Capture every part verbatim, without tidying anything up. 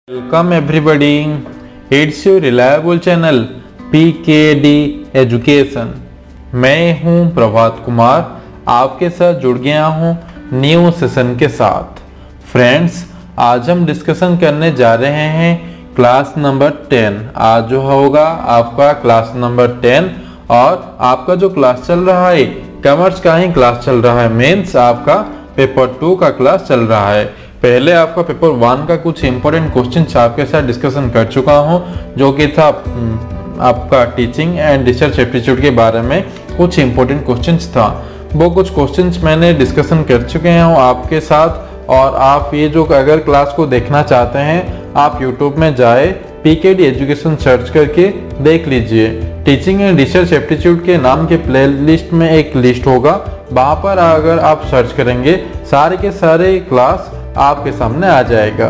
Welcome everybody. It's your reliable channel P K D Education. मैं हूं प्रभात कुमार, आपके साथ जुड़ गया हूं न्यू सेशन के साथ। फ्रेंड्स, आज हम डिस्कशन करने जा रहे हैं क्लास नंबर टेन। आज जो होगा आपका क्लास नंबर टेन और आपका जो क्लास चल रहा है कॉमर्स का ही क्लास चल रहा है। मीन्स आपका पेपर टू का क्लास चल रहा है। पहले आपका पेपर वन का कुछ इंपॉर्टेंट क्वेश्चन आपके साथ डिस्कशन कर चुका हूं, जो कि था आपका टीचिंग एंड रिसर्च एप्टीट्यूड के बारे में कुछ इंपॉर्टेंट क्वेश्चंस था। वो कुछ क्वेश्चंस मैंने डिस्कशन कर चुके हैं आपके साथ। और आप ये जो अगर क्लास को देखना चाहते हैं आप यूट्यूब में जाए P K D education search करके देख लीजिए। टीचिंग एंड रिसर्च एप्टीट्यूड के नाम के प्ले लिस्ट में एक लिस्ट होगा, वहाँ पर अगर आप सर्च करेंगे सारे के सारे क्लास आपके सामने आ जाएगा।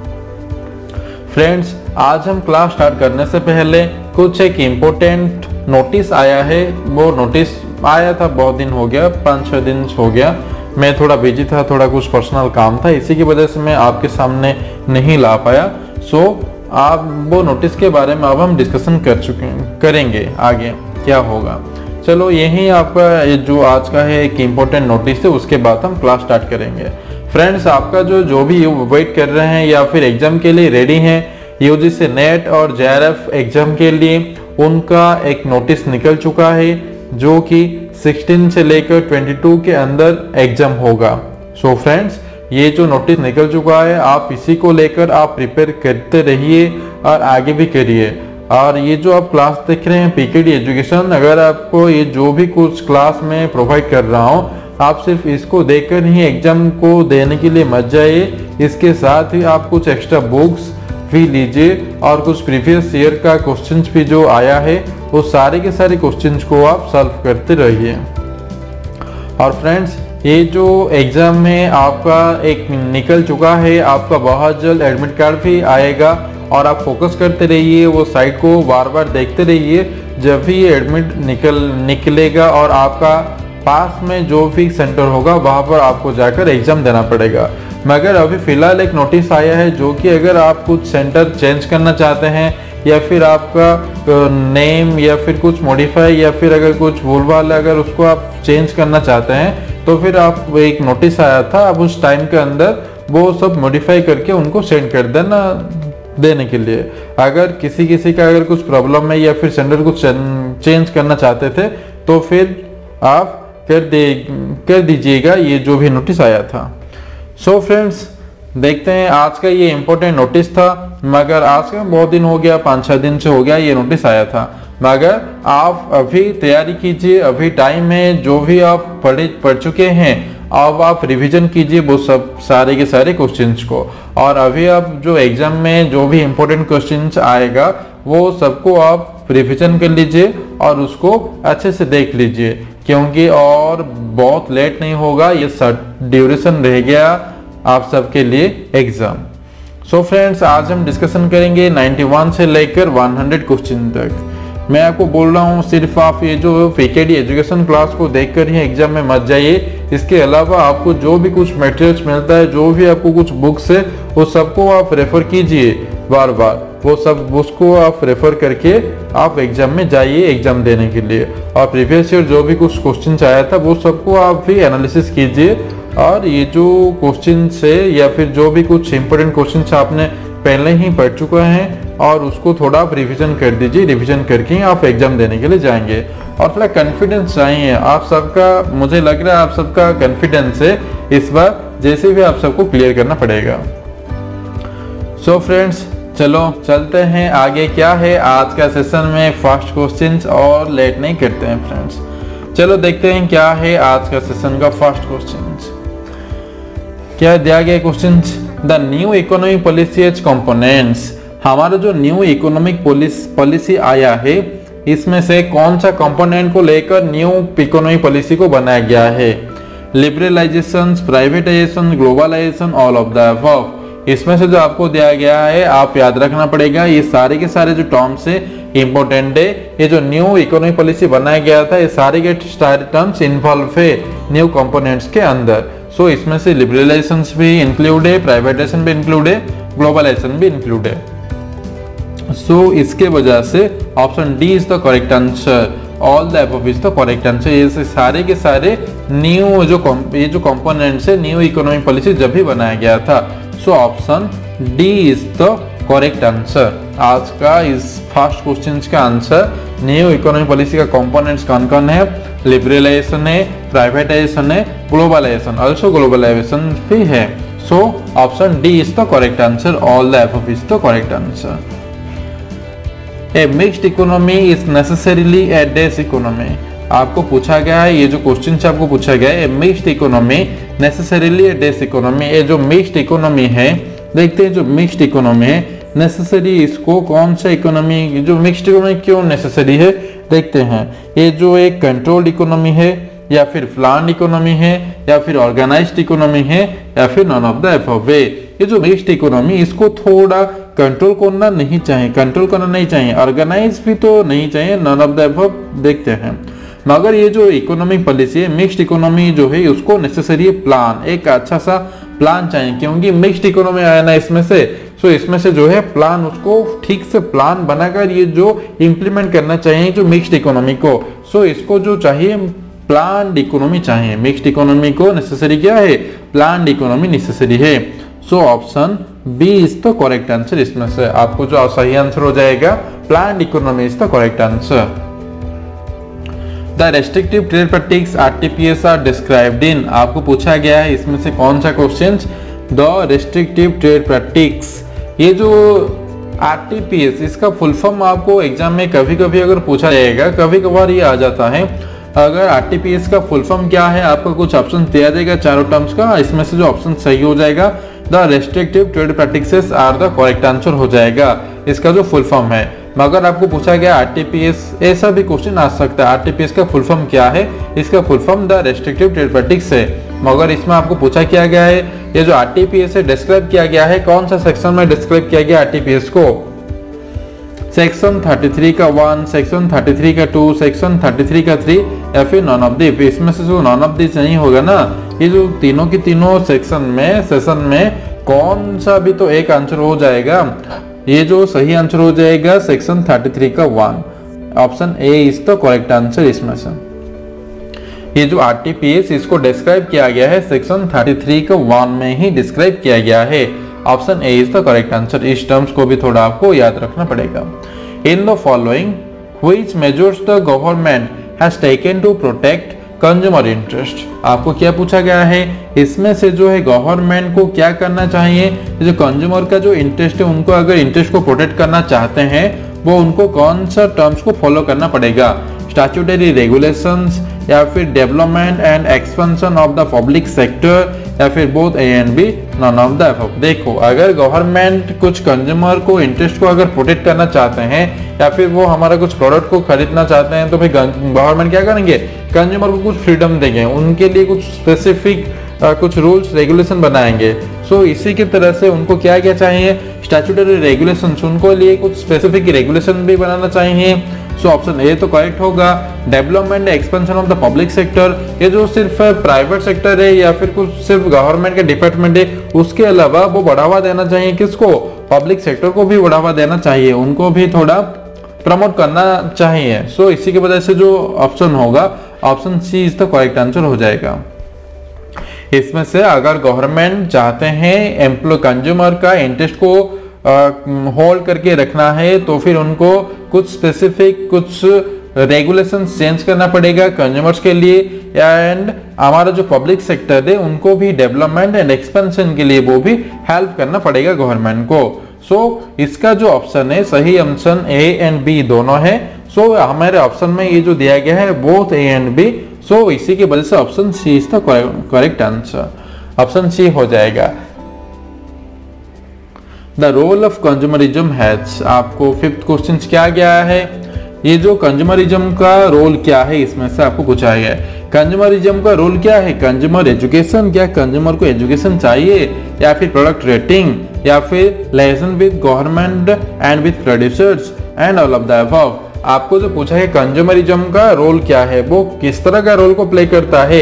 फ्रेंड्स, आज हम क्लास स्टार्ट करने से पहले कुछ एक इम्पोर्टेंट नोटिस आया है। वो नोटिस आया था, बहुत दिन हो गया, पाँच छः दिन हो गया। मैं थोड़ा बिजी था, थोड़ा कुछ पर्सनल काम था, इसी की वजह से मैं आपके सामने नहीं ला पाया। सो आप वो नोटिस के बारे में अब हम डिस्कशन कर चुके हैं, करेंगे आगे क्या होगा। चलो, यही आपका ये जो आज का है एक इम्पोर्टेंट नोटिस है, उसके बाद हम क्लास स्टार्ट करेंगे। फ्रेंड्स, आपका जो जो भी वेट कर रहे हैं या फिर एग्जाम के लिए रेडी हैं, यू जी सी नेट और जे आर एफ एग्जाम के लिए, उनका एक नोटिस निकल चुका है जो कि सोलह से लेकर बाईस के अंदर एग्जाम होगा। सो so फ्रेंड्स, ये जो नोटिस निकल चुका है आप इसी को लेकर आप प्रिपेयर करते रहिए और आगे भी करिए। और ये जो आप क्लास देख रहे हैं पी के डी एजुकेशन, अगर आपको ये जो भी कुछ क्लास में प्रोवाइड कर रहा हूँ आप सिर्फ इसको देखकर ही एग्जाम को देने के लिए मत जाइए। इसके साथ ही आप कुछ एक्स्ट्रा बुक्स भी लीजिए और कुछ प्रीवियस ईयर का क्वेश्चंस भी जो आया है वो सारे के सारे क्वेश्चंस को आप सॉल्व करते रहिए। और फ्रेंड्स, ये जो एग्जाम में आपका एक निकल चुका है, आपका बहुत जल्द एडमिट कार्ड भी आएगा और आप फोकस करते रहिए, वो साइट को बार बार देखते रहिए। जब भी ये एडमिट निकल निकलेगा और आपका पास में जो भी सेंटर होगा वहाँ पर आपको जाकर एग्जाम देना पड़ेगा। मगर अभी फिलहाल एक नोटिस आया है जो कि अगर आप कुछ सेंटर चेंज करना चाहते हैं या फिर आपका नेम या फिर कुछ मॉडिफाई या फिर अगर कुछ भूल भाल अगर उसको आप चेंज करना चाहते हैं तो फिर आप एक नोटिस आया था, अब उस टाइम के अंदर वो सब मॉडिफाई करके उनको सेंड कर देना देने के लिए। अगर किसी किसी का अगर कुछ प्रॉब्लम है या फिर सेंटर कुछ चेंज करना चाहते थे तो फिर आप कर दे कर दीजिएगा ये जो भी नोटिस आया था। सो so फ्रेंड्स, देखते हैं आज का ये इम्पोर्टेंट नोटिस था। मगर आज का बहुत दिन हो गया, पाँच छः दिन से हो गया ये नोटिस आया था। मगर आप अभी तैयारी कीजिए, अभी टाइम है। जो भी आप पढ़े पढ़ चुके हैं अब आप रिवीजन कीजिए वो सब सारे के सारे क्वेश्चंस को। और अभी आप जो एग्जाम में जो भी इम्पोर्टेंट क्वेश्चंस आएगा वो सबको आप रिवीजन कर लीजिए और उसको अच्छे से देख लीजिए, क्योंकि और बहुत लेट नहीं होगा, ये ड्यूरेशन रह गया आप सबके लिए एग्जाम। सो फ्रेंड्स, आज हम डिस्कशन करेंगे इक्यानवे से लेकर सौ क्वेश्चन तक। मैं आपको बोल रहा हूँ सिर्फ आप ये जो P K D education class को देखकर ही एग्जाम में मत जाइए। इसके अलावा आपको जो भी कुछ मटेरियल्स मिलता है, जो भी आपको कुछ बुक्स है, वो सबको आप रेफर कीजिए बार बार। वो सब उसको आप रेफर करके आप एग्जाम में जाइए एग्जाम देने के लिए। और प्रीवियस ईयर जो भी कुछ क्वेश्चन आया था वो सबको आप भी एनालिसिस कीजिए। और ये जो क्वेश्चन है या फिर जो भी कुछ इंपोर्टेंट क्वेश्चन आपने पहले ही पढ़ चुका है और उसको थोड़ा आप रिविजन कर दीजिए। रिविजन करके ही आप एग्जाम देने के लिए जाएंगे। और थोड़ा कॉन्फिडेंस चाहिए आप सबका, मुझे लग रहा है आप सबका कॉन्फिडेंस है इस बार, जैसे भी आप सबको क्लियर करना पड़ेगा। सो फ्रेंड्स, चलो चलते हैं आगे क्या है आज का सेशन में फर्स्ट क्वेश्चंस, और लेट नहीं करते हैं फ्रेंड्स। चलो देखते हैं क्या है आज का सेशन का फर्स्ट क्वेश्चंस। क्या दिया गया questions, the new economic policy as components. हमारा जो न्यू इकोनॉमिक पॉलिसी आया है इसमें से कौन सा कंपोनेंट को लेकर न्यू इकोनॉमिक पॉलिसी को बनाया गया है। Liberalisation, privatisation, globalisation, all of the above. इसमें से जो आपको दिया गया है आप याद रखना पड़ेगा। ये सारे के सारे जो टर्म्स है इंपॉर्टेंट है। ये जो न्यू इकोनॉमिक पॉलिसी बनाया गया था ये सारे के सारे टर्म्स इन्वॉल्व है न्यू कंपोनेंट्स के अंदर। सो so, इसमें से लिबरलाइजेशन भी इंक्लूड है, प्राइवेटाइजेशन भी इंक्लूड है, ग्लोबलाइजेशन भी इंक्लूड है। सो so, इसके वजह से option D is the correct answer, all the above is the correct answer. ये सारे के सारे न्यू जो ये जो कंपोनेंट्स है न्यू इकोनॉमिक पॉलिसी जब भी बनाया गया था। So option D is the correct answer. आज का इस फर्स्ट क्वेश्चन का आंसर न्यू इकोनॉमिक पॉलिसी का कंपोनेंट्स कौन कौन है, लिबरलाइजेशन है, प्राइवेटाइजेशन है, ग्लोबलाइजेशन, ऑल्सो ग्लोबलाइजेशन भी है। So option D is the correct answer, all the above is the correct answer. A mixed economy is necessarily a dash economy. आपको पूछा गया है, ये जो क्वेश्चन से आपको पूछा गया है, mixed economy necessarily a dash economy. ये जो मिक्स्ड इकोनॉमी है, देखते हैं जो मिक्स्ड इकोनॉमी है नेसेसरी, इसको कौन सा इकोनॉमी, जो मिक्स्ड इकोनॉमी क्यों नेसेसरी है देखते हैं। ये जो एक कंट्रोल्ड इकोनॉमी है या फिर प्लान्ड इकोनॉमी है या फिर ऑर्गेनाइज्ड इकोनॉमी है या फिर नॉन ऑफ द अबव। ये जो मिक्स्ड इकोनॉमी, इसको थोड़ा कंट्रोल करना नहीं चाहिए, कंट्रोल करना नहीं चाहिए, ऑर्गेनाइज भी तो नहीं चाहिए, नॉन ऑफ द अबव देखते हैं। मगर ये जो इकोनॉमिक पॉलिसी है, मिक्स्ड इकोनॉमी जो है, उसको नेसेसरी प्लान, एक अच्छा सा प्लान चाहिए, क्योंकि मिक्स्ड इकोनॉमी आया ना इसमें से, सो इसमें से जो है प्लान, उसको ठीक से प्लान बनाकर ये जो इम्प्लीमेंट करना चाहिए जो मिक्स्ड इकोनॉमी को। सो इसको जो चाहिए प्लान्ड इकोनॉमी चाहिए, मिक्स्ड इकोनॉमी को नेसेसरी क्या है, प्लान्ड इकोनॉमी नेसेसरी है। So option B is the correct answer. इसमें से आपको जो सही आंसर हो जाएगा planned economy is the correct answer. The restrictive trade practice RTPs are described in. आपको पूछा गया है इसमें से कौन सा question, the restrictive trade practice. ये जो आरटीपीएस, इसका फुल फॉर्म आपको एग्जाम में कभी कभी अगर पूछा जाएगा, कभी कभार ये आ जाता है। अगर आरटीपीएस का फुल फॉर्म क्या है, आपको कुछ ऑप्शन दिया जाएगा चारों टर्म्स का, इसमें से जो ऑप्शन सही हो जाएगा the restrictive trade practices are the correct answer हो जाएगा, इसका जो फुल फॉर्म है। मगर आपको पूछा गया आरटीपीएस, ऐसा भी क्वेश्चन आ सकता है, आरटीपीएस का फुल फॉर्म क्या है, इसका full form the restrictive trade practice है। मगर इसमें आपको पूछा क्या गया है, ये जो आरटीपीएस है डिस्क्राइब किया गया है, कौन सा सेक्शन में डिस्क्राइब किया गया आरटीपीएस को, सेक्शन तैंतीस का वन, सेक्शन तैंतीस का टू, सेक्शन तैंतीस का थ्री या फिर नॉन ऑफ दिस। इसमें से जो नॉन ऑफ दिस नहीं होगा ना, ये जो तीनों की तीनों सेक्शन में सेशन में कौन सा भी तो एक आंसर हो जाएगा। ये जो सही आंसर हो जाएगा सेक्शन तैंतीस का one, option A is the correct answer. इसमें से ये जो आरटीपीएस, इसको डिस्क्राइब किया गया है सेक्शन तैंतीस का वन में ही डिस्क्राइब किया गया है, option A is the correct answer. इस टर्म्स को भी थोड़ा आपको याद रखना पड़ेगा। In the following which measures the government has taken to protect consumer interest. आपको क्या पूछा गया है, इसमें से जो है गवर्नमेंट को क्या करना चाहिए, जो कंज्यूमर का जो इंटरेस्ट है, उनको अगर इंटरेस्ट को प्रोटेक्ट करना चाहते हैं, वो उनको कौन सा टर्म्स को फॉलो करना पड़ेगा, स्टैट्यूटरी रेगुलेशंस या फिर development and expansion of the public sector या फिर both A and B, none of the above. देखो, अगर गवर्नमेंट कुछ कंज्यूमर को इंटरेस्ट को अगर प्रोटेक्ट करना चाहते हैं या फिर वो हमारा कुछ प्रोडक्ट को खरीदना चाहते हैं, तो भाई गवर्नमेंट क्या करेंगे, कंज्यूमर को कुछ फ्रीडम देंगे, उनके लिए कुछ स्पेसिफिक कुछ रूल्स रेगुलेशन बनाएंगे। सो so, इसी की तरह से उनको क्या क्या चाहिए, स्टैट्यूटरी रेगुलेशंस, उनको लिए कुछ स्पेसिफिक रेगुलेशन भी बनाना चाहिए। सो ऑप्शन ए तो करेक्ट होगा। Development expansion of the public sector, ये जो सिर्फ प्राइवेट सेक्टर है या फिर कुछ सिर्फ गवर्नमेंट के डिपार्टमेंट है, उसके अलावा वो बढ़ावा देना चाहिए किसको, पब्लिक सेक्टर को भी बढ़ावा देना चाहिए, उनको भी थोड़ा प्रमोट करना चाहिए। सो so, इसी की वजह से जो ऑप्शन होगा option C is the correct answer हो जाएगा। इसमें से अगर गवर्नमेंट चाहते हैं एम्प्लॉय कंज्यूमर का इंटरेस्ट को होल्ड करके रखना है, तो फिर उनको कुछ स्पेसिफिक कुछ रेगुलेशंस चेंज करना पड़ेगा कंज्यूमर्स के लिए, एंड हमारा जो पब्लिक सेक्टर है उनको भी डेवलपमेंट एंड एक्सपेंशन के लिए वो भी हेल्प करना पड़ेगा गवर्नमेंट को। सो so, इसका जो ऑप्शन है सही ऑप्शन ए एंड बी दोनों है। सो so, हमारे ऑप्शन में ये जो दिया गया है both A and B, so इसी की वजह से option C is the correct answer, option C हो जाएगा। The role of consumerism has, आपको फिफ्थ क्वेश्चन क्या गया है, ये जो कंज्यूमरिज्म का रोल क्या है, इसमें से आपको पूछा गया है कंज्यूमरिज्म का रोल क्या है, कंज्यूमर एजुकेशन, क्या कंज्यूमर को एजुकेशन चाहिए या फिर प्रोडक्ट रेटिंग या फिर licence with government and with producers and all of the above. आपको जो पूछा है कंज्यूमरिज्म का रोल क्या है, वो किस तरह का रोल को प्ले करता है,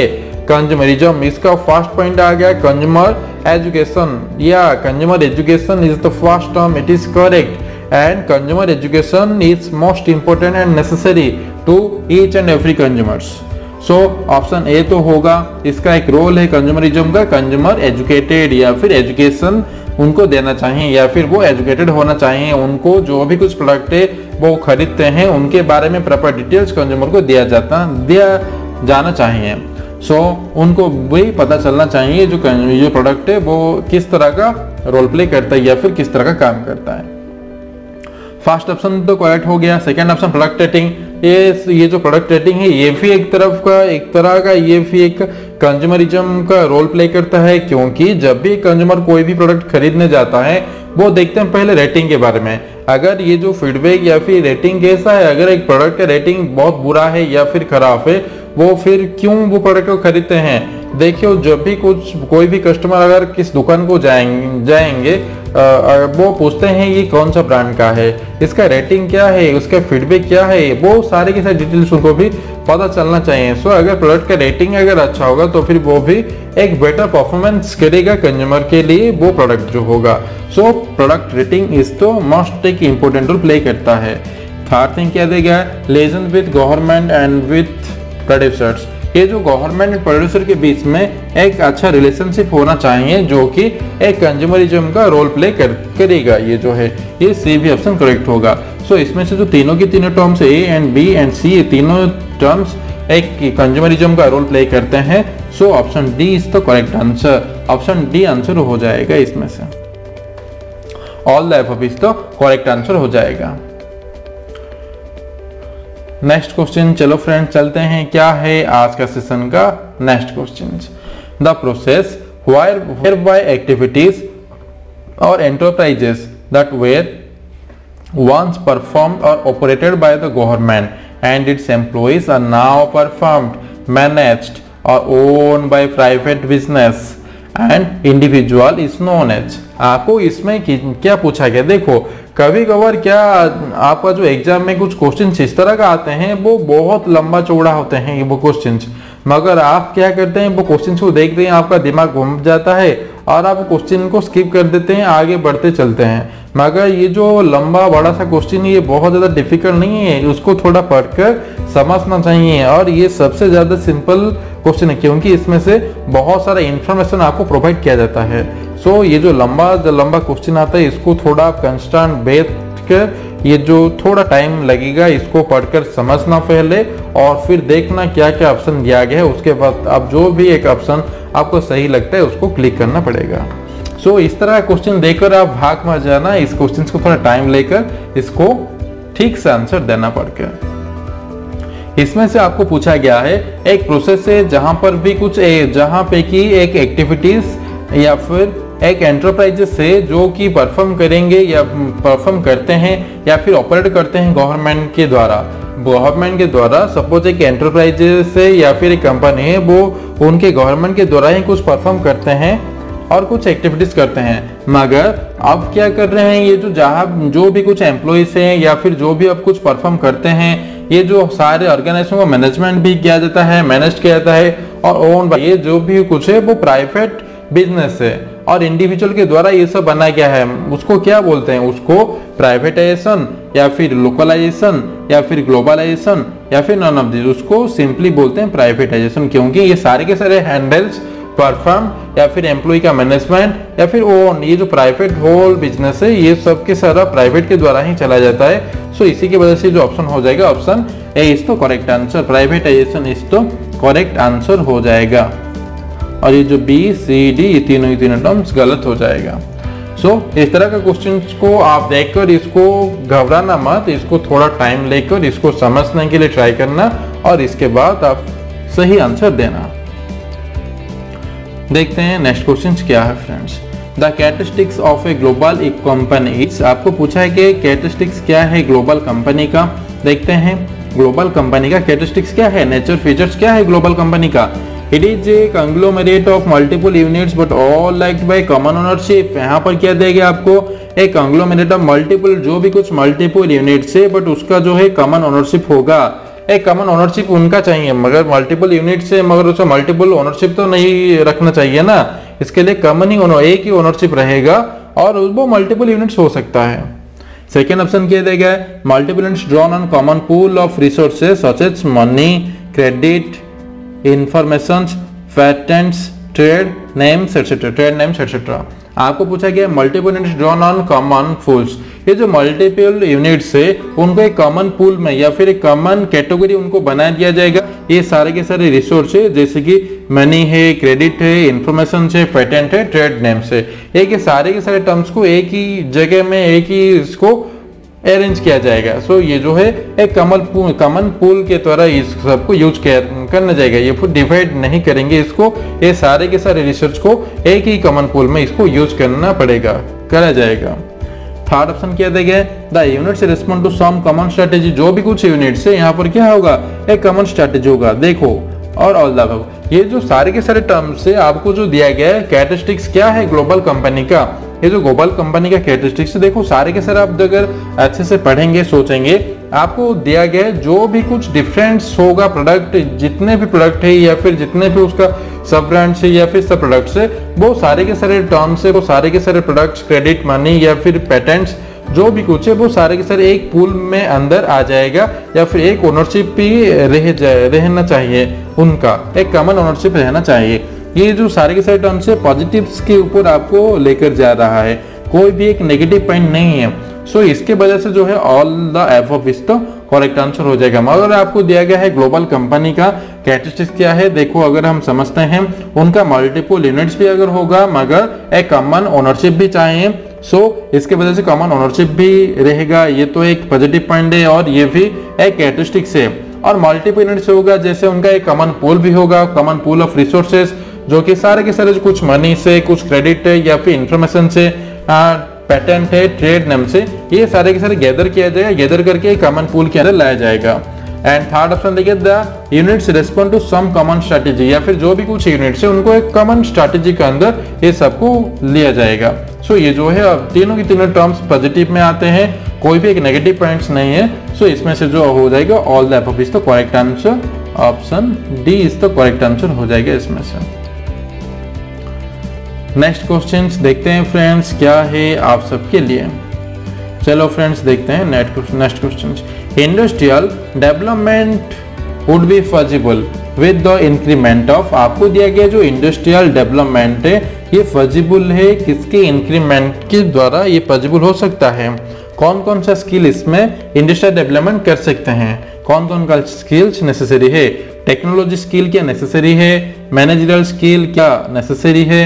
कंज्यूमरिज्म। इसका फर्स्ट पॉइंट आ गया कंज्यूमर एजुकेशन, या consumer education is the first term, it is correct, and consumer education is most important and necessary to each and every consumers. So option A तो होगा, इसका एक रोल है consumerism का, consumer educated या फिर education उनको देना चाहिए या फिर वो एजुकेटेड होना चाहिए, उनको जो भी कुछ प्रोडक्ट है वो खरीदते हैं उनके बारे में प्रॉपर डिटेल्स कंज्यूमर को दिया जाता दिया जाना चाहिए। सो so, उनको वही पता चलना चाहिए जो जो प्रोडक्ट है वो किस तरह का रोल प्ले करता है या फिर किस तरह का काम करता है। फर्स्ट ऑप्शन तो करेक्ट हो गया। सेकंड ऑप्शन प्रोडक्ट रेटिंग, ये ये जो प्रोडक्ट रेटिंग है ये भी एक तरफ का एक तरह का ये भी एक कंज्यूमरिज्म का रोल प्ले करता है, क्योंकि जब भी कंज्यूमर कोई भी प्रोडक्ट खरीदने जाता है वो देखते हैं पहले रेटिंग के बारे में। अगर ये जो फीडबैक या फिर रेटिंग कैसा है, अगर एक प्रोडक्ट का रेटिंग बहुत बुरा है या फिर खराब है, वो फिर क्यों वो प्रोडक्ट को खरीदते हैं। देखियो जब भी कुछ कोई भी कस्टमर अगर किस दुकान को जाएंगे जाएंगे आ, वो पूछते हैं ये कौन सा ब्रांड का है, इसका रेटिंग क्या है, उसका फीडबैक क्या है, वो सारे के सारे डिटेल्स उनको भी पता चलना चाहिए। सो अगर प्रोडक्ट का रेटिंग अगर अच्छा होगा तो फिर वो भी एक बेटर परफॉर्मेंस करेगा कंज्यूमर के लिए वो प्रोडक्ट जो होगा। सो प्रोडक्ट रेटिंग इज तो मोस्ट एक इंपॉर्टेंट रोल प्ले करता है। थर्ड थिंग क्या देगा, liaison with government and with producers, ये जो गवर्नमेंट एंड प्रोड्यूसर के बीच में एक अच्छा रिलेशनशिप होना चाहिए जो कि एक कंज्यूमरिज्म का रोल प्ले कर, करेगा। ये जो है ये सी भी ऑप्शन करेक्ट होगा। सो so, इसमें से जो तीनों की तीनों terms A and B and C, ये तीनों टर्म्स एक कंज्यूमरिज्म का रोल प्ले करते हैं। So option D is the correct answer, option D answer हो जाएगा इसमें से, all the above is the correct answer हो जाएगा। नेक्स्ट क्वेश्चन, चलो फ्रेंड्स चलते हैं, क्या है आज का सेशन का next question. The process where whereby activities और enterprises that were once performed or operated by the government and its employees are now performed, managed or owned by private business and individual is known as। आपको इसमें क्या पूछा गया, देखो कभी कभार क्या आपका जो एग्जाम में कुछ क्वेश्चन इस तरह का आते हैं वो बहुत लंबा चौड़ा होते हैं वो क्वेश्चन, मगर आप क्या करते हैं वो क्वेश्चन को देखते हैं आपका दिमाग घूम जाता है और आप क्वेश्चन को स्किप कर देते हैं, आगे बढ़ते चलते हैं। मगर ये जो लंबा बड़ा सा क्वेश्चन ये बहुत ज़्यादा डिफिकल्ट नहीं है, उसको थोड़ा पढ़कर समझना चाहिए और ये सबसे ज़्यादा सिंपल क्वेश्चन है क्योंकि इसमें से बहुत सारा इंफॉर्मेशन आपको प्रोवाइड किया जाता है। सो so, ये जो लंबा जो लंबा क्वेश्चन आता है इसको थोड़ा कंस्टेंट बैठ कर ये जो थोड़ा टाइम लगेगा इसको पढ़कर समझना पहले और फिर देखना क्या क्या ऑप्शन दिया गया है, उसके बाद आप जो भी एक ऑप्शन आपको सही लगता है उसको क्लिक करना पड़ेगा। सो so, इस तरह क्वेश्चन देकर आप भाग मत जाना, इस क्वेश्चन को थोड़ा टाइम लेकर इसको ठीक से आंसर देना पड़कर। इसमें से आपको पूछा गया है एक प्रोसेस है जहां पर भी कुछ जहां पे की एक एक्टिविटीज या फिर एक एंटरप्राइजेस है जो कि परफॉर्म करेंगे या परफॉर्म करते हैं या फिर ऑपरेट करते हैं गवर्नमेंट के द्वारा। गवर्नमेंट के द्वारा सपोज एक एंटरप्राइजेस है या फिर एक कंपनी है वो उनके गवर्नमेंट के द्वारा ही कुछ परफॉर्म करते हैं और कुछ एक्टिविटीज करते हैं, मगर अब क्या कर रहे हैं ये जो जहाँ जो भी कुछ एम्प्लॉइज हैं या फिर जो भी अब कुछ परफॉर्म करते हैं ये जो सारे ऑर्गेनाइजेशन को मैनेजमेंट भी किया जाता है, मैनेज किया जाता है और ओन ये जो भी कुछ है वो प्राइवेट बिजनेस है और इंडिविजुअल के द्वारा ये सब बनाया गया है। उसको क्या बोलते हैं, उसको प्राइवेटाइजेशन या फिर लोकलाइजेशन या फिर ग्लोबलाइजेशन या फिर नॉन ऑफ दिस, उसको सिंपली बोलते हैं प्राइवेटाइजेशन, क्योंकि ये सारे के सारे हैंडल्स परफॉर्म या फिर एम्प्लॉय का मैनेजमेंट या फिर ओन ये जो प्राइवेट होल बिजनेस है ये सब के सारा प्राइवेट के द्वारा ही चला जाता है। सो इसी की वजह से जो ऑप्शन हो जाएगा ऑप्शन ए इज तो करेक्ट आंसर, प्राइवेटाइजेशन इज तो करेक्ट आंसर हो जाएगा और ये जो बी सी डी ये तीनों ही तीनों टर्म्स गलत हो जाएगा। सो so, इस तरह का क्वेश्चन को आप देखकर इसको घबराना मत, इसको थोड़ा टाइम लेकर इसको समझने के लिए ट्राई करना और इसके बाद आप सही आंसर देना। देखते हैं नेक्स्ट क्वेश्चन क्या है friends. The characteristics of a global एक कंपनी इज, आपको पूछा है कि कैरेक्टरिस्टिक्स क्या है ग्लोबल कंपनी का। देखते हैं ग्लोबल कंपनी का कैरेक्टरिस्टिक्स क्या है, नेचर फीचर्स क्या है ग्लोबल कंपनी का। It is a conglomerate of multiple units but all liked by common ownership. यहाँ पर क्या देगा आपको, एक कंग्लोमेरेट ऑफ मल्टीपल जो भी कुछ मल्टीपल यूनिट्स है बट उसका जो है कॉमन ओनरशिप होगा। एक कॉमन ओनरशिप उनका चाहिए, मगर मल्टीपल यूनिट से मगर उसमें मल्टीपल ओनरशिप तो नहीं रखना चाहिए ना, इसके लिए कॉमन ही ओनर एक ही ओनरशिप रहेगा और वो मल्टीपल यूनिट्स हो सकता है। सेकेंड ऑप्शन क्या दिया गया है, multiple units drawn on common pool of resources such as money, credit, information, patents, trade names etcetera, trade names etcetera. आपको पूछा गया multiple units drawn on common pools, ये जो मल्टीपल यूनिट्स है उनको एक कॉमन पूल में या फिर एक कॉमन कैटेगरी उनको बना दिया जाएगा। ये सारे के सारे रिसोर्स है जैसे कि मनी है, क्रेडिट है, इंफॉर्मेशन है, पेटेंट है, ट्रेड नेम्स है, एक ये सारे के सारे टर्म्स को एक ही जगह में एक ही इसको अरेंज किया जाएगा। सो so, ये जो है एक कॉमन पूल कॉमन पूल के द्वारा इस सबको यूज करना जाएगा, ये फिर डिवाइड नहीं करेंगे इसको, ये सारे के सारे रिसर्च को एक ही कॉमन पूल में इसको यूज करना पड़ेगा, करा जाएगा। थर्ड ऑप्शन क्या दिया गया है, the units respond to some common strategy, जो भी कुछ यूनिट्स है यहाँ पर क्या होगा, एक कॉमन स्ट्रेटेजी होगा। देखो और ऑल द ये जो सारे के सारे टर्म्स से आपको जो दिया गया है कैरेक्टरिस्टिक्स क्या है ग्लोबल कंपनी का, ये जो ग्लोबल कंपनी का कैरेक्टरिस्टिक्स देखो सारे के सारे आप अगर अच्छे से पढ़ेंगे सोचेंगे आपको दिया गया है जो भी कुछ डिफरेंस होगा प्रोडक्ट, जितने भी प्रोडक्ट है या फिर जितने भी उसका सब ब्रांड है या फिर सब प्रोडक्ट्स है, वो सारे के सारे टर्म्स है, वो सारे के सारे प्रोडक्ट्स, क्रेडिट, मनी या फिर पेटेंट्स जो भी कुछ है वो सारे के सारे एक पूल में अंदर आ जाएगा या फिर एक ओनरशिप भी रह जाए रहना चाहिए, उनका एक कॉमन ओनरशिप रहना चाहिए। ये जो सारे के सारे टर्म्स है पॉजिटिव्स के ऊपर आपको लेकर जा रहा है, कोई भी एक नेगेटिव पॉइंट नहीं है। सो so, इसके वजह से जो है ऑल द एबव इज तो करेक्ट आंसर हो जाएगा। मगर आपको दिया गया है ग्लोबल कंपनी का कैरेक्टरिस्टिक्स क्या है, देखो अगर हम समझते हैं उनका मल्टीपल यूनिट्स भी अगर होगा मगर एक कॉमन ओनरशिप भी चाहिए। सो so, इसके वजह से कॉमन ओनरशिप भी रहेगा, ये तो एक पॉजिटिव पॉइंट है और ये भी एक कैरेक्टरिस्टिक्स है। और मल्टीपल यूनिट्स होगा जैसे उनका एक कॉमन पूल भी होगा, कॉमन पूल ऑफ रिसोर्सेज जो कि सारे के सारे कुछ मनी से, कुछ क्रेडिट है या फिर इंफॉर्मेशन से, पैटेंट है, ट्रेड नेम से, ये सारे के सारे गैदर किया जाएगा, गैदर करके कॉमन पूल के अंदर लाया जाएगा। एंड थर्ड ऑप्शन देखिए the units respond to some common strategy, या फिर जो भी कुछ यूनिट्स है उनको एक कॉमन स्ट्रेटेजी के अंदर ये सबको लिया जाएगा। सो so, ये जो है अब तीनों की तीनों टर्म्स पॉजिटिव में आते हैं, कोई भी एक नेगेटिव पॉइंट्स नहीं है। सो so, इसमें से जो हो जाएगा all the above is the correct answer, option D is the correct answer हो जाएगा इसमें से। नेक्स्ट क्वेश्चंस देखते हैं फ्रेंड्स क्या है आप सबके लिए। चलो फ्रेंड्स देखते हैं next questions. Industrial development would be feasible with the increment of, आपको दिया गया जो इंडस्ट्रियल डेवलपमेंट है ये फजिबल है किसके इंक्रीमेंट के द्वारा ये फजिबल हो सकता है। कौन कौन सा स्किल इसमें इंडस्ट्रियल डेवलपमेंट कर सकते हैं, कौन कौन का स्किल्स नेसेसरी है, टेक्नोलॉजी स्किल क्या नेसेसरी है, मैनेजरियल स्किल क्या नेसेसरी है,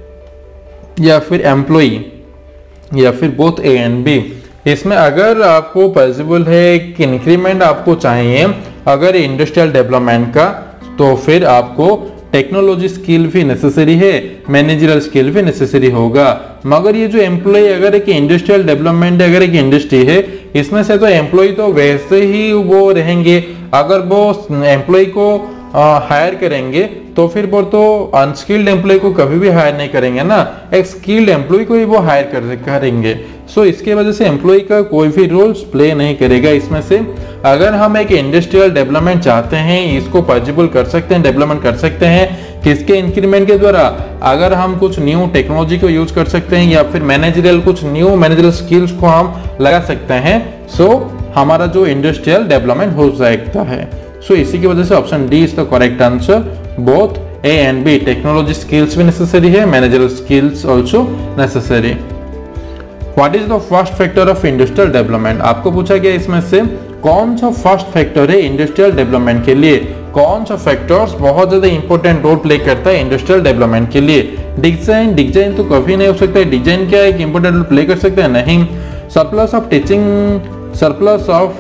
या फिर एम्प्लॉय या फिर बोथ ए एंड बी। इसमें अगर आपको पॉसिबल है कि इंक्रीमेंट आपको चाहिए अगर इंडस्ट्रियल डेवलपमेंट का, तो फिर आपको टेक्नोलॉजी स्किल भी नेसेसरी है, मैनेजरियल स्किल भी नेसेसरी होगा। मगर ये जो एम्प्लॉय अगर एक इंडस्ट्रियल डेवलपमेंट अगर एक इंडस्ट्री है इसमें से तो एम्प्लॉय तो वैसे ही वो रहेंगे, अगर वो एम्प्लॉय को हायर करेंगे तो फिर वो तो अनस्किल्ड एम्प्लॉय को कभी भी हायर नहीं करेंगे ना, एक स्किल्ड एम्प्लॉय को ही वो हायर कर करेंगे। सो so, इसके वजह से एम्प्लॉय का कोई भी रोल्स प्ले नहीं करेगा इसमें से। अगर हम एक इंडस्ट्रियल डेवलपमेंट चाहते हैं इसको पॉसिबल कर सकते हैं, डेवलपमेंट कर सकते हैं किसके इंक्रीमेंट के द्वारा, अगर हम कुछ न्यू टेक्नोलॉजी को यूज कर सकते हैं या फिर मैनेजरियल कुछ न्यू मैनेजरियल स्किल्स को हम लगा सकते हैं। सो so, हमारा जो इंडस्ट्रियल डेवलपमेंट हो सकता है। सो so, इसी की वजह से option D is the correct answer, both A and B technology skills भी नेसेसरी है, managerial skills also necessary. What is the first factor of industrial development, आपको पूछा गया इसमें से कौन सा फर्स्ट फैक्टर है इंडस्ट्रियल डेवलपमेंट के लिए, कौन सा फैक्टर्स बहुत ज्यादा इंपॉर्टेंट रोल प्ले करता है इंडस्ट्रियल डेवलपमेंट के लिए। डिजाइन, डिजाइन तो कभी नहीं हो सकता है, डिजाइन क्या एक इंपॉर्टेंट रोल प्ले कर सकता है, नहीं। Surplus of teaching, surplus of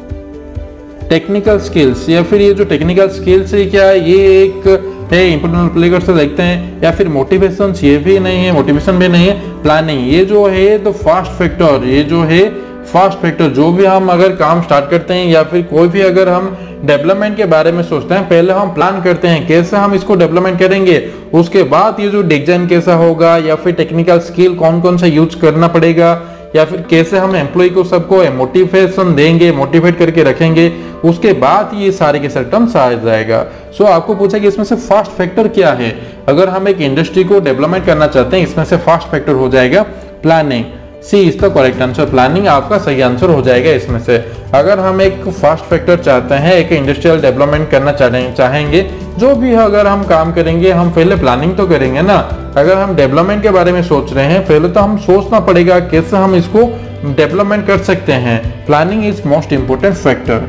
technical skills, या फिर ये जो टेक्निकल स्किल्स है क्या ये एक है इंपॉर्टेंट प्ले कर सकते देखते हैं, या फिर मोटिवेशन, ये भी नहीं है, मोटिवेशन भी नहीं है, प्लानिंग, ये जो है तो फास्ट फैक्टर, ये जो है फास्ट फैक्टर, जो भी हम अगर काम स्टार्ट करते हैं या फिर कोई भी अगर हम डेवलपमेंट के बारे में सोचते हैं पहले हम प्लान करते हैं कैसे हम इसको डेवलपमेंट करेंगे, उसके बाद ये जो डिजाइन कैसा होगा या फिर टेक्निकल स्किल कौन कौन सा यूज करना पड़ेगा या फिर कैसे हम एम्प्लॉय को सबको मोटिवेशन देंगे, मोटिवेट करके रखेंगे, उसके बाद ये सारे के सारे टर्म्स आ जाएगा। सो so, आपको पूछा कि इसमें से फर्स्ट फैक्टर क्या है। अगर हम एक इंडस्ट्री को डेवलपमेंट करना चाहते हैं, इसमें से फर्स्ट फैक्टर हो जाएगा planning. C is the correct answer, planning आपका सही आंसर हो जाएगा इसमें से। अगर हम एक फर्स्ट फैक्टर चाहते हैं, एक इंडस्ट्रियल डेवलपमेंट करना चाहेंगे, जो भी अगर हम काम करेंगे हम पहले प्लानिंग तो करेंगे ना। अगर हम डेवलपमेंट के बारे में सोच रहे हैं, पहले तो हम सोचना पड़ेगा कैसे हम इसको डेवलपमेंट कर सकते हैं। Planning is most important factor.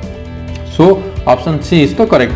So option C is the correct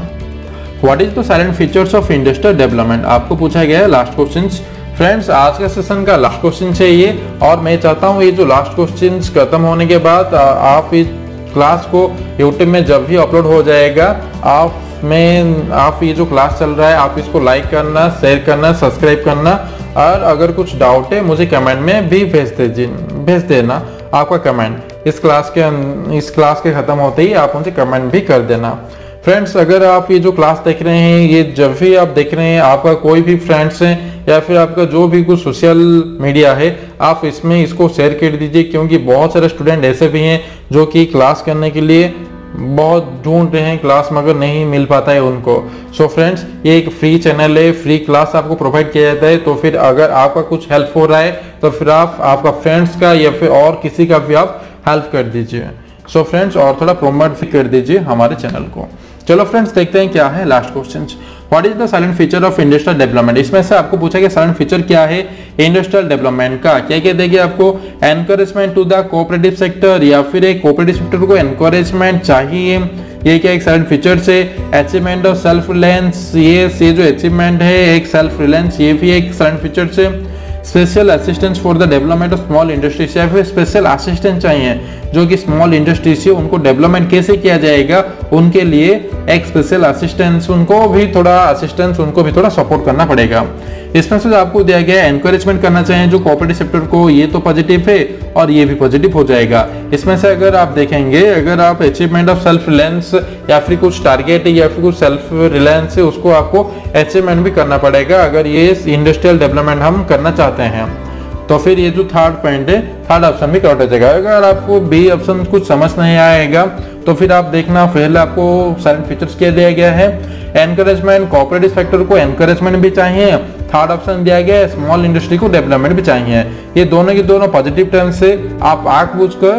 answer. What is the silent features of industrial development, आपको पूछा गया है लास्ट क्वेश्चन। फ्रेंड्स, आज का सेशन का लास्ट क्वेश्चन है ये, और मैं चाहता हूँ ये जो लास्ट क्वेश्चन खत्म होने के बाद आप इस क्लास को यूट्यूब में जब भी अपलोड हो जाएगा, आप में आप ये जो क्लास चल रहा है आप इसको लाइक करना, शेयर करना, सब्सक्राइब करना, और अगर कुछ डाउट है मुझे कमेंट में भी भेज दीजिए भेज देना आपका कमेंट। इस क्लास के इस क्लास के खत्म होते ही आप मुझे कमेंट भी कर देना। फ्रेंड्स, अगर आप ये जो क्लास देख रहे हैं, ये जब भी आप देख रहे हैं, आपका कोई भी फ्रेंड्स है या फिर आपका जो भी कुछ सोशल मीडिया है, आप इसमें इसको शेयर कर दीजिए, क्योंकि बहुत सारे स्टूडेंट ऐसे भी हैं जो कि क्लास करने के लिए बहुत ढूंढ रहे हैं क्लास, मगर नहीं मिल पाता है उनको। सो फ्रेंड्स, ये एक फ्री चैनल है, फ्री क्लास आपको प्रोवाइड किया जाता है। तो फिर अगर आपका कुछ हेल्प हो रहा है तो फिर आप आपका फ्रेंड्स का या फिर और किसी का भी आप हेल्प कर दीजिए। सो फ्रेंड्स, और थोड़ा प्रोमोट भी कर दीजिए हमारे चैनल को। चलो फ्रेंड्स, देखते हैं क्या है last question. What is the silent feature of industrial development, इसमें से आपको पूछा गया साइलेंट फीचर क्या है इंडस्ट्रियल डेवलपमेंट का। क्या क्या देंगे आपको, encouragement to the cooperative sector, या फिर एक कोऑपरेटिव सेक्टर को एनकरेजमेंट चाहिए, ये क्या एक साइलेंट फीचर से। अचीवमेंट ऑफ सेल्फ रिलायंस, ये ये जो अचीवमेंट है एक सेल्फ रिलायंस, ये भी एक साइलेंट फीचर से। Special assistance for the development of small industries, या फिर स्पेशल असिस्टेंट चाहिए जो कि स्मॉल इंडस्ट्रीज है उनको डेवलपमेंट कैसे किया जाएगा, उनके लिए एक स्पेशल असिस्टेंस, उनको भी थोड़ा असिस्टेंस, उनको भी थोड़ा सपोर्ट करना पड़ेगा। इसमें से आपको दिया गया है एनकरेजमेंट करना चाहिए जो कोऑपरेटिव सेक्टर को, ये तो पॉजिटिव है और ये भी पॉजिटिव हो जाएगा। इसमें से अगर आप देखेंगे, अगर आप अचीवमेंट ऑफ सेल्फ रिलायंस या फिर कुछ टारगेट है या फिर कुछ सेल्फ रिलायंस है, उसको आपको अचीवमेंट भी करना पड़ेगा अगर ये इंडस्ट्रियल डेवलपमेंट हम करना चाहते हैं। तो फिर ये जो थर्ड पॉइंट है, थर्ड ऑप्शन भी करेक्ट हो जाएगा। अगर आपको बी ऑप्शन कुछ समझ नहीं आएगा तो फिर आप देखना, पहले आपको साइलेंट फीचर्स क्या दिया गया है, एनकरेजमेंट, कोऑपरेटिव सेक्टर को एनकरेजमेंट भी चाहिए, थर्ड ऑप्शन दिया गया है स्मॉल इंडस्ट्री को डेवलपमेंट भी चाहिए। ये दोनों के दोनों पॉजिटिव टर्म्स से आप आंख बूझकर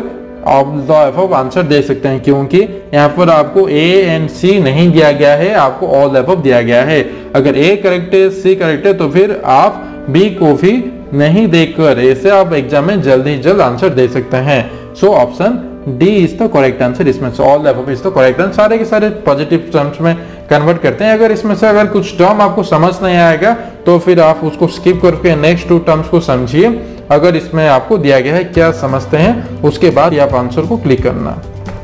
ऑल आंसर दे सकते हैं, क्योंकि यहाँ पर आपको ए एंड सी नहीं दिया गया है, आपको ऑल एबव दिया गया है। अगर ए करेक्ट है, सी करेक्ट है, तो फिर आप बी को भी नहीं देखकर ऐसे आप एग्जाम में जल्द ही जल्द आंसर दे सकते हैं। So option D is the correct answer. इसमें से all above is the correct answer, सारे के सारे पॉजिटिव टर्म्स में कन्वर्ट करते हैं। अगर इसमें से अगर कुछ टर्म आपको समझ नहीं आएगा तो फिर आप उसको स्किप करके नेक्स्ट टू टर्म्स को समझिए। अगर इसमें आपको दिया गया है क्या समझते हैं, उसके बाद आप आंसर को क्लिक करना।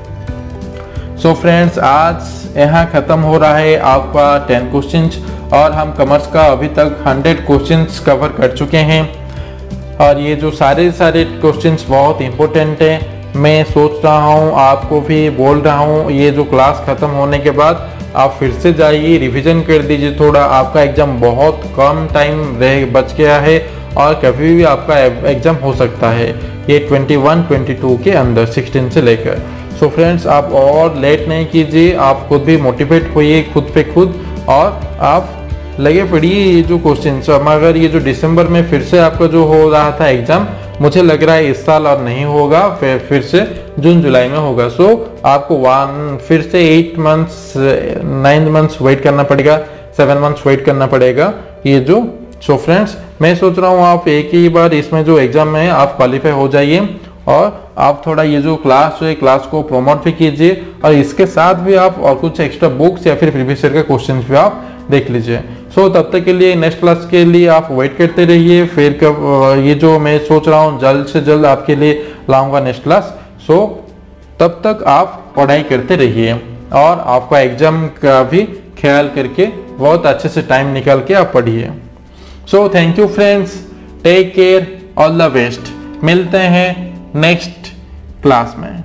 सो so फ्रेंड्स, आज यहाँ खत्म हो रहा है आपका टेन क्वेश्चन, और हम कॉमर्स का अभी तक हंड्रेड क्वेश्चंस कवर कर चुके हैं। और ये जो सारे सारे क्वेश्चंस बहुत इंपॉर्टेंट है। मैं सोच रहा हूँ, आपको भी बोल रहा हूँ, ये जो क्लास खत्म होने के बाद आप फिर से जाइए, रिवीजन कर दीजिए थोड़ा। आपका एग्जाम बहुत कम टाइम रह बच गया है और कभी भी आपका एग्जाम हो सकता है, ये इक्कीस, बाईस के अंदर, सोलह से लेकर। सो फ्रेंड्स, आप और लेट नहीं कीजिए, आप खुद भी मोटिवेट होइए खुद पे खुद, और आप लगे पड़िए ये जो क्वेश्चन। अगर ये जो दिसंबर में फिर से आपका जो हो रहा था एग्जाम, मुझे लग रहा है इस साल और नहीं होगा, फिर फिर से जून जुलाई में होगा। सो आपको वन फिर से eight months nine months wait करना पड़ेगा, सेवन मंथ्स वेट करना पड़ेगा ये जो। सो फ्रेंड्स, मैं सोच रहा हूँ आप एक ही बार इसमें जो एग्जाम है आप क्वालिफाई हो जाइए, और आप थोड़ा ये जो क्लास है क्लास को प्रमोट भी कीजिए, और इसके साथ भी आप और कुछ एक्स्ट्रा बुक्स या फिर प्रीवियस ईयर के क्वेश्चन भी आप देख लीजिए। सो so, तब तक के लिए नेक्स्ट क्लास के लिए आप वेट करते रहिए। फिर कब ये जो मैं सोच रहा हूँ जल्द से जल्द आपके लिए लाऊंगा नेक्स्ट क्लास। सो so, तब तक आप पढ़ाई करते रहिए और आपका एग्जाम का भी ख्याल करके बहुत अच्छे से टाइम निकाल के आप पढ़िए। So thank you friends, take care, all the best. मिलते हैं नेक्स्ट क्लास में।